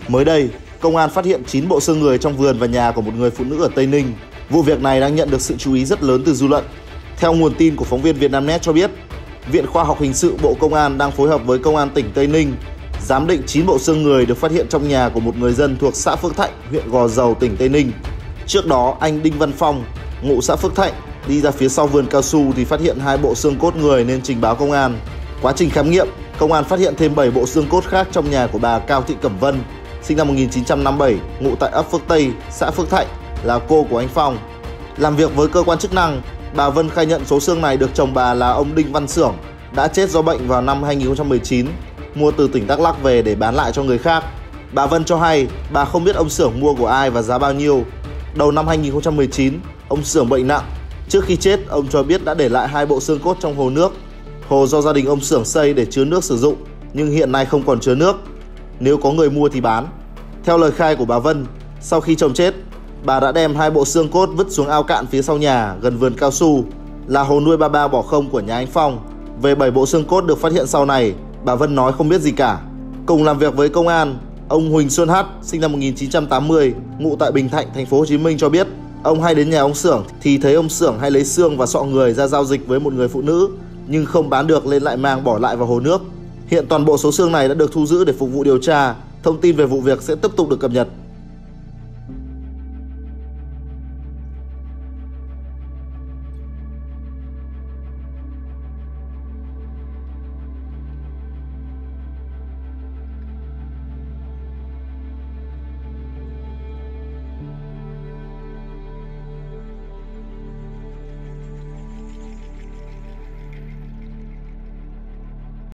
Mới đây, công an phát hiện 9 bộ xương người trong vườn và nhà của một người phụ nữ ở Tây Ninh. Vụ việc này đang nhận được sự chú ý rất lớn từ dư luận. Theo nguồn tin của phóng viên Vietnamnet cho biết, Viện Khoa học Hình sự Bộ Công an đang phối hợp với Công an tỉnh Tây Ninh giám định 9 bộ xương người được phát hiện trong nhà của một người dân thuộc xã Phước Thạnh, huyện Gò Dầu, tỉnh Tây Ninh. Trước đó, anh Đinh Văn Phong, ngụ xã Phước Thạnh, đi ra phía sau vườn cao su thì phát hiện 2 bộ xương cốt người nên trình báo công an. Quá trình khám nghiệm, công an phát hiện thêm 7 bộ xương cốt khác trong nhà của bà Cao Thị Cẩm Vân, sinh năm 1957, ngụ tại ấp Phước Tây, xã Phước Thạnh, là cô của anh Phong. Làm việc với cơ quan chức năng, bà Vân khai nhận số xương này được chồng bà là ông Đinh Văn Xưởng đã chết do bệnh vào năm 2019, mua từ tỉnh Đắk Lắk về để bán lại cho người khác. Bà Vân cho hay bà không biết ông Xưởng mua của ai và giá bao nhiêu. Đầu năm 2019, ông Xưởng bệnh nặng. Trước khi chết, ông cho biết đã để lại 2 bộ xương cốt trong hồ nước. Hồ do gia đình ông Xưởng xây để chứa nước sử dụng, nhưng hiện nay không còn chứa nước. Nếu có người mua thì bán. Theo lời khai của bà Vân, sau khi chồng chết, bà đã đem 2 bộ xương cốt vứt xuống ao cạn phía sau nhà gần vườn cao su, là hồ nuôi ba bỏ không của nhà anh Phong. Về 7 bộ xương cốt được phát hiện sau này, bà Vân nói không biết gì cả. Cùng làm việc với công an, ông Huỳnh Xuân Hát, sinh năm 1980, ngụ tại Bình Thạnh, thành phố Hồ Chí Minh cho biết, ông hay đến nhà ông Xưởng thì thấy ông Xưởng hay lấy xương và sọ người ra giao dịch với một người phụ nữ, nhưng không bán được nên lại mang bỏ lại vào hồ nước. Hiện toàn bộ số xương này đã được thu giữ để phục vụ điều tra. Thông tin về vụ việc sẽ tiếp tục được cập nhật.